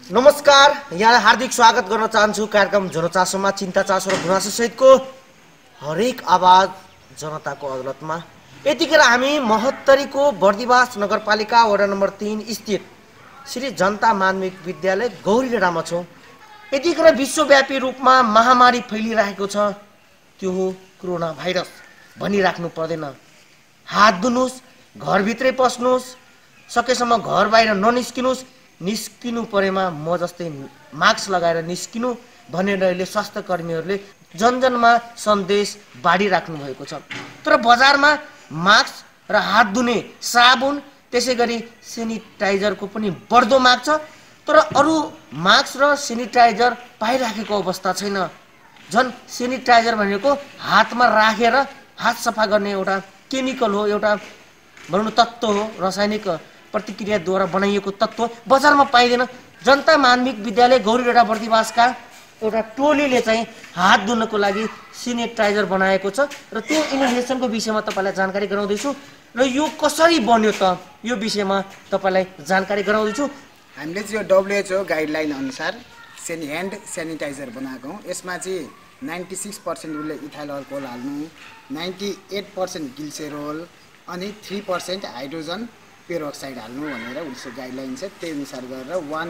नमस्कार, यहाँलाई हार्दिक स्वागत गर्न चाहन्छु कार्यक्रम जनचासोमा चिन्ता चासो र गुनासो सहितको हरेक आवाज जनताको अदालतमा। यतिखेर हामी महोत्तरीको बर्दिवास नगरपालिका वडा नम्बर 3 स्थित श्री जनता माध्यमिक विद्यालय गौरीडाँडामा छौँ। यतिखेर विश्वव्यापी रूपमा महामारी फैलिरहेको छ, त्यो हो कोरोना भाइरस। भनिराख्नु पर्दैन, हात धुनुहोस्, घरभित्रै बस्नुहोस्, सकेसम्म घर बाहिर ननिस्किनुहोस्, निस्किनु परेमा म जस्तै मास्क लगाएर निस्किनु भनेर अहिले स्वास्थ्य कर्मीहरूले जनजनमा सन्देश बाँडिराख्नु भएको छ। तर बजारमा मास्क र हात धुने साबुन त्यसै गरी सेनिटाइजरको पनि बढ्दो माग छ, तर अरू मास्क र सेनिटाइजर पाइराखेको अवस्था छैन। झन् सेनिटाइजर भनेको हातमा राखेर हात सफा गर्ने एउटा केमिकल हो, एउटा भनौँ तत्त्व हो, रासायनिक प्रतिक्रियाद्वारा बनाइएको तत्त्व बजारमा पाइँदैन। जनता माध्यमिक विद्यालय गौरीडाँडा बर्दिवासका एउटा टोलीले चाहिँ हात धुनको लागि सेनिटाइजर बनाएको छ र त्यो इनोभेसनको विषयमा तपाईँलाई जानकारी गराउँदैछु र यो कसरी बन्यो त यो विषयमा तपाईँलाई जानकारी गराउँदैछु। हामीले चाहिँ यो WHO गाइडलाइन अनुसार ह्यान्ड सेनिटाइजर बनाएको हौँ। यसमा चाहिँ 96% उसले इथाइल अल्कोहल हाल्नु, 98% ग्लिसेरोल अनि 3% हाइड्रोजन पेरोक्साइड हाल्नु भनेर उसको गाइडलाइन छ। त्यही अनुसार गरेर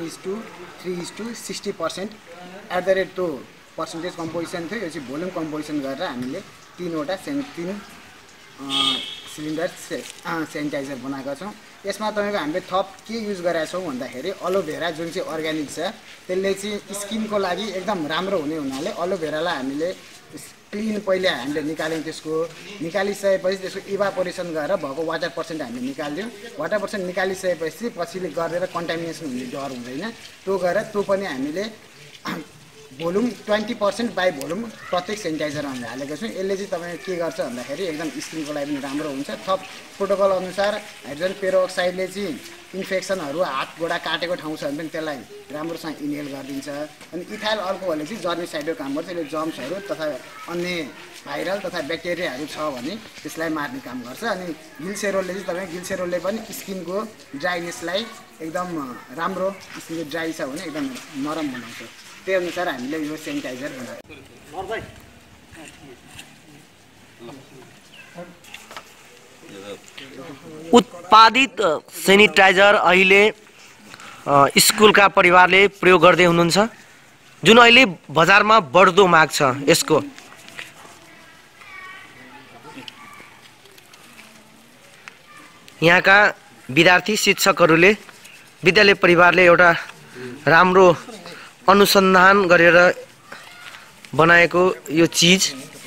1:3:60% एट द रेट त्यो पर्सेन्टेज कम्पोजिसन थियो। यो चाहिँ भोल्युम कम्पोजिसन गरेर हामीले 3 सिलिन्डर सेनिटाइजर बनाएका छौँ। यसमा तपाईँको हामीले थप के युज गरेका छौँ भन्दाखेरि एलोभेरा जुन चाहिँ अर्ग्यानिक छ त्यसले चाहिँ स्किनको लागि एकदम राम्रो हुने हुनाले एलोभेरालाई हामीले क्लिन पहिले हामीले निकाल्यौँ। त्यसको निकालिसकेपछि त्यसको इभापोरेसन गरेर भएको वाटर पर्सेन्ट हामीले निकाल्यौँ। वाटर पर्सेन्ट निकालिसकेपछि पछिले गरेर कन्टामिनेसन हुने डर हुँदैन, त्यो गरेर त्यो पनि हामीले भोल्युम 20% बाई भोल्युम प्रत्येक सेनिटाइजरमा हामीले हालेको छौँ। यसले चाहिँ तपाईँ के गर्छ भन्दाखेरि एकदम स्किनको लागि पनि राम्रो हुन्छ। थप प्रोटोकल अनुसार हाइड्रोजन पेरोक्साइडले चाहिँ इन्फेक्सनहरू हात गोडा काटेको ठाउँ छ भने पनि त्यसलाई राम्रोसँग इनहेल गरिदिन्छ। अनि इथाइल अल्कोहलले चाहिँ जर्मिसाइडको काम गर्छ। यसले जर्म्सहरू तथा अन्य भाइरल तथा ब्याक्टेरियाहरू छ भने त्यसलाई मार्ने काम गर्छ। अनि ग्लिसेरोलले चाहिँ तपाईँ ग्लिसेरोलले पनि स्किनको ड्राइनेसलाई एकदम राम्रो, स्किनको ड्राई छ भने एकदम नरम बनाउँछ। त्यही अनुसार हामीले यो सेनिटाइजर बनाएको। उत्पादित सेनिटाइजर अहिले स्कुलका परिवारले प्रयोग गर्दै हुनुहुन्छ, जुन अहिले बजारमा बढ्दो माग छ यसको। यहाँका विद्यार्थी शिक्षकहरूले विद्यालय परिवारले एउटा राम्रो अनुसन्धान गरेर बनाएको यो चिज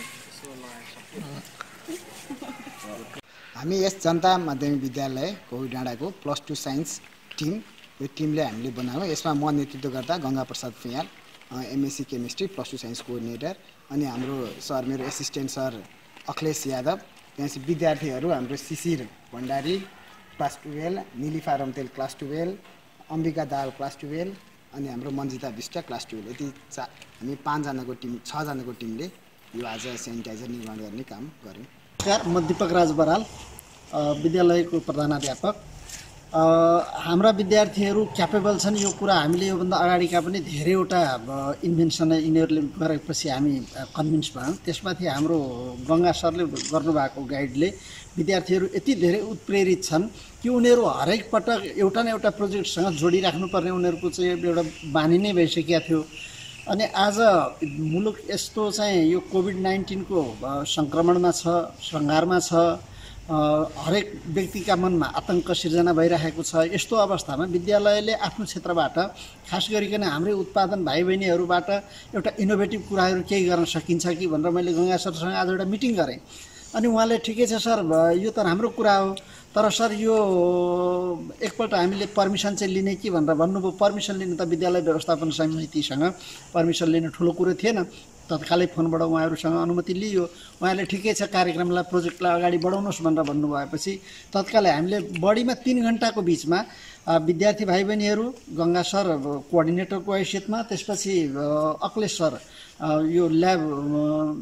हामी यस जनता माध्यमिक विद्यालय गौरीडाँडाको +2 साइन्स टिम, यो टिमले हामीले बनायौँ। यसमा म नेतृत्व गर्दा Ganga Prasad Phuyal, MSc chemistry +2 science coordinator, अनि हाम्रो सर मेरो एसिस्टेन्ट सर अखिलेश यादव, त्यहाँपछि विद्यार्थीहरू हाम्रो Shishir Bhandari class 12, Nilifa Ramtel class 12, Ambika Dal class 12 अनि हाम्रो मन्जिता विष्ट क्लास 12। यति हामी 5जनाको टिम 6जनाको टिमले यो आज सेनिटाइजर निर्माण गर्ने काम गऱ्यौँ। नमस्कार, म दीपक राज बराल, विद्यालयको प्रधानाध्यापक। हाम्रा विद्यार्थीहरू क्यापेबल छन्। यो कुरा हामीले योभन्दा अगाडिका पनि धेरैवटा इन्भेन्सन यिनीहरूले गरेपछि हामी कन्भिन्स भयौँ। त्यसमाथि हाम्रो गङ्गा सरले गर्नुभएको गाइडले विद्यार्थीहरू यति धेरै उत्प्रेरित छन् कि उनीहरू हरेक पटक एउटा न एउटा प्रोजेक्टसँग जोडिराख्नुपर्ने उनीहरूको चाहिँ एउटा बानी नै भइसकेको थियो। अनि आज मुलुक यस्तो चाहिँ यो कोभिड-19 को सङ्क्रमणमा छ, सङ्घारमा छ, हरेक व्यक्तिका मनमा आतंक सिर्जना भइरहेको छ। यस्तो अवस्थामा विद्यालयले आफ्नो क्षेत्रबाट खास गरिकन हाम्रै उत्पादन भाइ बहिनीहरूबाट एउटा इनोभेटिभ कुराहरू केही गर्न सकिन्छ कि भनेर मैले गङ्गा सरसँग आज एउटा मिटिङ गरेँ। अनि उहाँले ठिकै छ सर, यो त राम्रो कुरा हो, तर सर यो एकपल्ट हामीले पर्मिसन चाहिँ लिने कि भनेर भन्नुभयो। पर्मिसन लिनु त विद्यालय व्यवस्थापन समितिसँग पर्मिसन लिनु ठुलो कुरो थिएन। तत्कालै फोनबाट उहाँहरूसँग अनुमति लियो। उहाँले ठिकै छ कार्यक्रमलाई प्रोजेक्टलाई अगाडि बढाउनुहोस् भनेर भन्नुभएपछि तत्कालै हामीले बढीमा 3 घन्टाको बिचमा विद्यार्थी भाइ बहिनीहरू, गङ्गा सर कोअर्डिनेटरको हैसियतमा, त्यसपछि अखिलेश सर यो ल्याब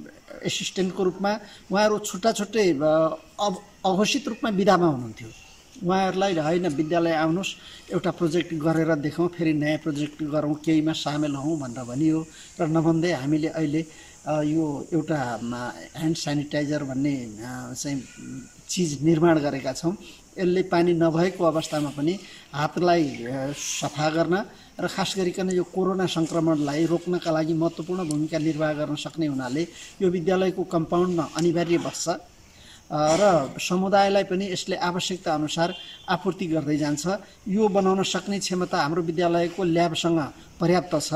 एसिस्टेन्टको रूपमा, उहाँहरू छुट्टा छुट्टै अघोषित रूपमा बिदामा हुनुहुन्थ्यो। उहाँहरूलाई होइन विद्यालय आउनुहोस् एउटा प्रोजेक्ट गरेर देखाउँ, फेरि नयाँ प्रोजेक्ट गरौँ, केहीमा सामेल हौँ भनेर भनियो र नभन्दै हामीले अहिले यो एउटा ह्यान्ड सेनिटाइजर भन्ने चाहिँ चिज निर्माण गरेका छौँ। यसले पानी नभएको अवस्थामा पनि हातलाई सफा गर्न र खास गरिकन यो कोरोना सङ्क्रमणलाई रोक्नका लागि महत्त्वपूर्ण भूमिका निर्वाह गर्न सक्ने हुनाले यो विद्यालयको कम्पाउन्डमा अनिवार्य बस्छ र समुदायलाई पनि यसले आवश्यकता अनुसार आपूर्ति गर्दै जान्छ। यो बनाउन सक्ने क्षमता हाम्रो विद्यालयको ल्याबसँग पर्याप्त छ।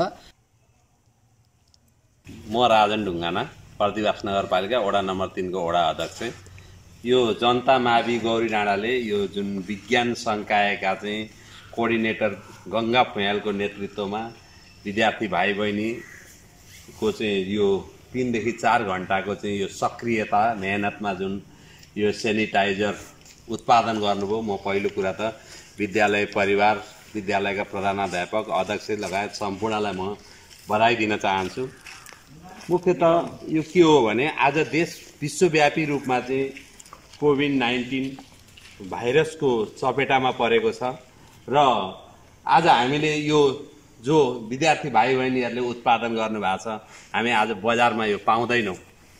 म राजन ढुङ्गाना, प्रतिवास नगरपालिका वडा नम्बर 3 को वडा अध्यक्ष। यो जनता मावि गौरी डाँडाले यो जुन विज्ञान संकायका चाहिँ कोअर्डिनेटर गङ्गा भुँयालको नेतृत्वमा विद्यार्थी भाइ बहिनीको चाहिँ यो 3 देखि 4 घण्टाको चाहिँ यो सक्रियता मेहनतमा जुन यो सेनिटाइजर उत्पादन गर्नुभयो, म पहिलो कुरा त विद्यालय परिवार, विद्यालयका प्रधानाध्यापक, अध्यक्ष लगायत सम्पूर्णलाई म बधाई दिन चाहन्छु। मुख्यतः यो के हो भने आज देश विश्वव्यापी रूपमा चाहिँ कोभिड-19 भाइरसको चपेटामा परेको छ र आज हामीले यो जो विद्यार्थी भाइ बहिनीहरूले उत्पादन गर्नुभएको छ हामी आज बजारमा यो पाउँदैनौँ।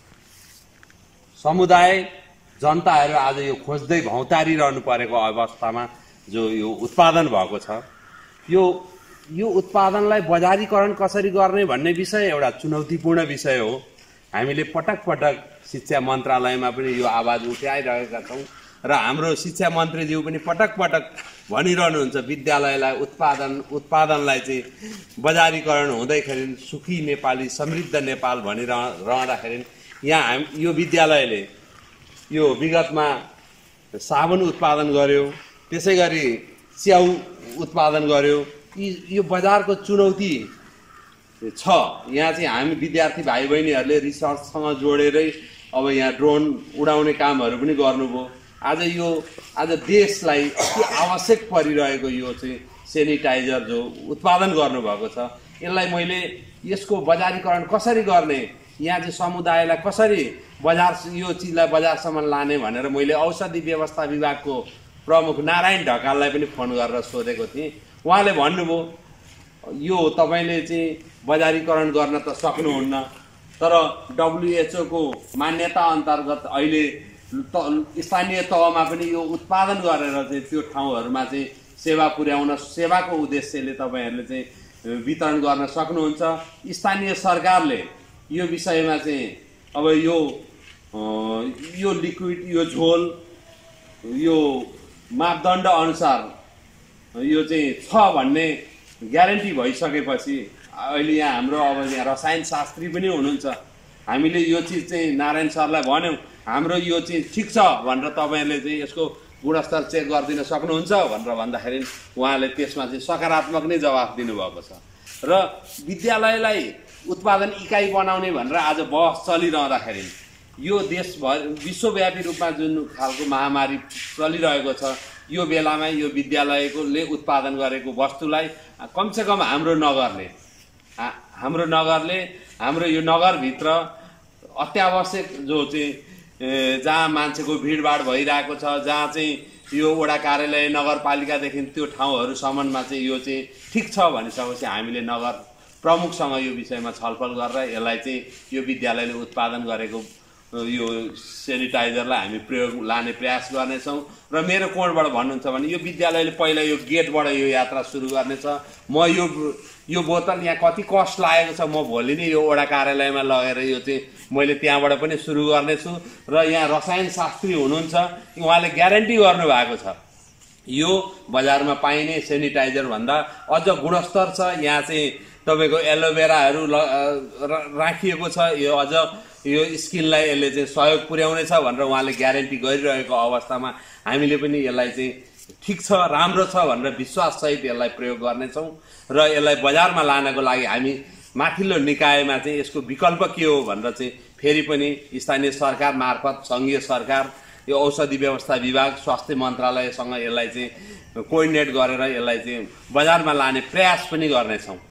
समुदाय जनताहरू आज यो खोज्दै भौतारिरहनु परेको अवस्थामा जो यो उत्पादन भएको छ, यो उत्पादनलाई बजारीकरण कसरी गर्ने भन्ने विषय एउटा चुनौतीपूर्ण विषय हो। हामीले पटक पटक शिक्षा मन्त्रालयमा पनि यो आवाज उठाइरहेका छौँ र हाम्रो शिक्षा मन्त्रीज्यू पनि पटक पटक भनिरहनुहुन्छ विद्यालयलाई उत्पादनलाई चाहिँ बजारीकरण हुँदैखेरि सुखी नेपाली समृद्ध नेपाल भनिरहँदाखेरि यहाँ यो विद्यालयले यो विगतमा साबुन उत्पादन गर्यो, त्यसै गरी च्याउ उत्पादन गर्यो। यो बजारको चुनौती छ। यहाँ चाहिँ हामी विद्यार्थी भाइ बहिनीहरूले रिसर्चसँग जोडेरै अब यहाँ ड्रोन उडाउने कामहरू पनि गर्नुभयो। आज देशलाई अति आवश्यक परिरहेको यो चाहिँ सेनिटाइजर जो उत्पादन गर्नुभएको छ, यसलाई मैले यसको बजारीकरण कसरी गर्ने, यहाँ चाहिँ समुदायलाई कसरी यो चिजलाई बजारसम्म लाने भनेर मैले औषधि व्यवस्था विभागको प्रमुख नारायण ढकाललाई पनि फोन गरेर सोधेको थिएँ। उहाँले भन्नुभयो यो तपाईँले चाहिँ बजारीकरण गर्न त सक्नुहुन्न, तर WHO को मान्यता अन्तर्गत अहिले स्थानीय तहमा पनि यो उत्पादन गरेर चाहिँ त्यो ठाउँहरूमा चाहिँ सेवा पुर्याउन, सेवाको उद्देश्यले तपाईँहरूले चाहिँ वितरण गर्न सक्नुहुन्छ। स्थानीय सरकारले यो विषयमा चाहिँ अब यो लिक्विड, यो झोल, यो मापदण्ड अनुसार यो चाहिँ छ भन्ने ग्यारेन्टी भइसकेपछि अहिले यहाँ हाम्रो अब यहाँ रसायन शास्त्री पनि हुनुहुन्छ। हामीले यो चिज चाहिँ नारायण सरलाई भन्यौँ हाम्रो यो चिज ठिक छ भनेर तपाईँहरूले चाहिँ यसको गुणस्तर चेक गरिदिन सक्नुहुन्छ भनेर भन्दाखेरि उहाँले त्यसमा चाहिँ सकारात्मक नै जवाफ दिनुभएको छ। र विद्यालयलाई उत्पादन इकाइ बनाउने भनेर आज बहस चलिरहँदाखेरि यो देशभर विश्वव्यापी रूपमा जुन खालको महामारी चलिरहेको छ, यो बेलामा यो विद्यालयले उत्पादन गरेको वस्तुलाई कमसेकम हाम्रो यो नगरभित्र अत्यावश्यक जो चाहिँ जहाँ मान्छेको भिडभाड भइरहेको छ, जहाँ चाहिँ यो वडा कार्यालय नगरपालिकादेखि त्यो ठाउँहरूसम्ममा चाहिँ यो चाहिँ ठिक छ भनिसकेपछि हामीले नगर प्रमुखसँग यो विषयमा छलफल गरेर यसलाई चाहिँ यो विद्यालयले उत्पादन गरेको यो सेनिटाइजरलाई हामी प्रयोग लाने प्रयास गर्नेछौँ। र मेरो कोणबाट भन्नुहुन्छ भने यो विद्यालयले पहिला यो गेटबाट यो यात्रा सुरु गर्नेछ। म यो बोतल यहाँ कति कस्ट लागेको छ, म भोलि नै यो वडा कार्यालयमा लगेर यो चाहिँ मैले त्यहाँबाट पनि सुरु गर्नेछु। र यहाँ रसायन शास्त्री हुनुहुन्छ, उहाँले ग्यारेन्टी गर्नुभएको छ यो बजारमा पाइने सेनिटाइजर भन्दा अझ गुणस्तर छ। यहाँ चाहिँ तपाईँको एलोभेराहरू राखिएको छ, यो अझ यो स्किनलाई यसले चाहिँ सहयोग पुर्याउनेछ भनेर उहाँले ग्यारेन्टी गरिरहेको अवस्थामा हामीले पनि यसलाई चाहिँ ठिक छ, राम्रो छ भनेर विश्वाससहित यसलाई प्रयोग गर्नेछौँ। र यसलाई बजारमा लानको लागि हामी माथिल्लो निकायमा चाहिँ यसको विकल्प के हो भनेर चाहिँ फेरि पनि स्थानीय सरकार मार्फत सङ्घीय सरकार, यो औषधि व्यवस्था विभाग, स्वास्थ्य मन्त्रालयसँग यसलाई चाहिँ कोअर्डिनेट गरेर यसलाई चाहिँ बजारमा लाने प्रयास पनि गर्नेछौँ।